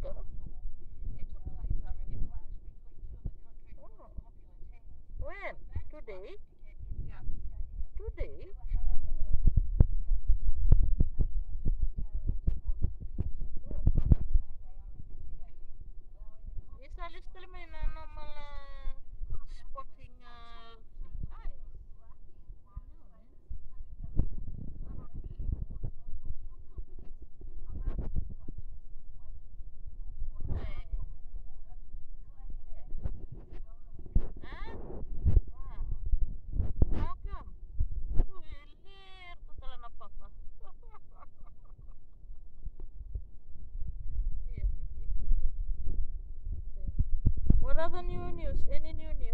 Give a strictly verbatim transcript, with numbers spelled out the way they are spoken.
Africa. Oh. When? Today? Today? Isali still may na normal uh, sporting uh, thing. Ay. Huh? Wow. How come? Wilir to tala na papa. Yeah, baby. Okay. What other new news? Any new news?